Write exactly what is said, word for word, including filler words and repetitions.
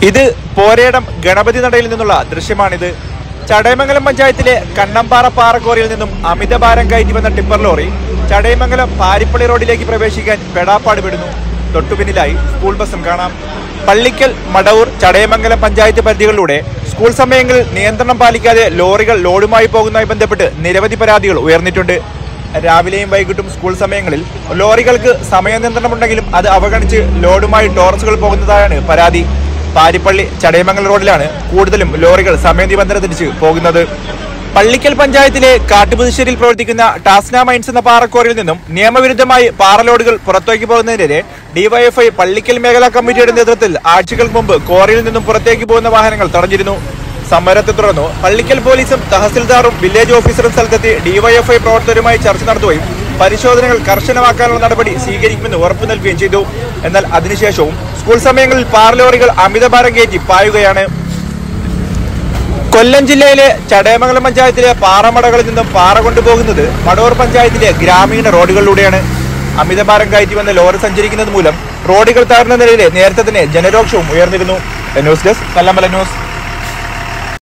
ഇത് പോരേടം ഗണപതി നടയിൽ നിന്നുള്ള ദൃശ്യമാണിത്. ചടയമംഗലം പഞ്ചായത്തിലെ കണ്ണമ്പാറ പാറക്കോറിയിൽ നിന്നും അമിതഭാരം കയറ്റി വന്ന ടിപ്പർ ലോറി ചടയമംഗലം പാരിപ്പള്ളി റോഡിലേക്ക് പ്രവേശിക്കാൻ പെടാപ്പാട് പെടുന്നു. തൊട്ടുപിന്നിലായി സ്കൂൾ ബസും കാണാം. പള്ളിക്കൽ, മടവൂർ, ചടയമംഗലം പഞ്ചായത്ത് പരിധികളിലൂടെ സ്കൂൾ സമയങ്ങളിൽ നിയന്ത്രണം പാലിക്കാതെ ലോറികൾ ലോഡുമായി പോകുന്നതുമായി ബന്ധപ്പെട്ട് നിരവധി പരാതികൾ ഉയർന്നിട്ടുണ്ട്. രാവിലെയും വൈകിട്ടും സ്കൂൾ സമയങ്ങളിൽ ലോറികൾക്ക് സമയനിയന്ത്രണമുണ്ടെങ്കിലും അത് അവഗണിച്ച് ലോഡുമായി ടോറസുകൾ പോകുന്നതായാണ് പരാതി. പാരിപ്പള്ളി, ചടയമംഗലം റോഡിലാണ് കൂടുതലും ലോറികൾ സമയനിബന്ധന തിരിച്ച് പോകുന്നത്. പള്ളിക്കൽ പഞ്ചായത്തിലെ കാട്ടുപുതുശ്ശേരിയിൽ പ്രവർത്തിക്കുന്ന ടാസ്ന മൈൻസ് എന്ന പാറക്കോറിയിൽ നിന്നും നിയമവിരുദ്ധമായി പാറലോഡുകൾ പുറത്തേക്ക് പോകുന്നതിനെതിരെ ഡിവൈഎഫ്ഐ പള്ളിക്കൽ മേഖലാ കമ്മിറ്റിയുടെ നേതൃത്വത്തിൽ ആഴ്ചകൾക്ക് മുമ്പ് കോറിയിൽ നിന്നും പുറത്തേക്ക് പോകുന്ന വാഹനങ്ങൾ തടഞ്ഞിരുന്നു. സമരത്തെ തുടർന്ന് പള്ളിക്കൽ പോലീസും തഹസിൽദാറും വില്ലേജ് ഓഫീസറും സ്ഥലത്തെത്തി ഡിവൈഎഫ്ഐ പ്രവർത്തകരുമായി ചർച്ച നടത്തുകയും പരിശോധനകൾ കർശനമാക്കാനുള്ള നടപടി സ്വീകരിക്കുമെന്ന് ഉറപ്പു നൽകുകയും ചെയ്തു. എന്നാൽ അതിനുശേഷവും സ്കൂൾ സമയങ്ങളിൽ പാറലോറികൾ അമിതഭാരം കയറ്റി പായുകയാണ്. കൊല്ലം ജില്ലയിലെ ചടയമംഗലം പഞ്ചായത്തിലെ പാറമടകളിൽ നിന്നും പാറ കൊണ്ടുപോകുന്നത് മടവൂർ പഞ്ചായത്തിലെ ഗ്രാമീണ റോഡുകളിലൂടെയാണ്. അമിതഭാരം കയറ്റി വന്ന ലോറി സഞ്ചരിക്കുന്നത് മൂലം റോഡുകൾ തകർന്ന നിലയിലെ നേരത്തെ തന്നെ ജനരോക്ഷവും ഉയർന്നിരുന്നു. News desk Kallambala news.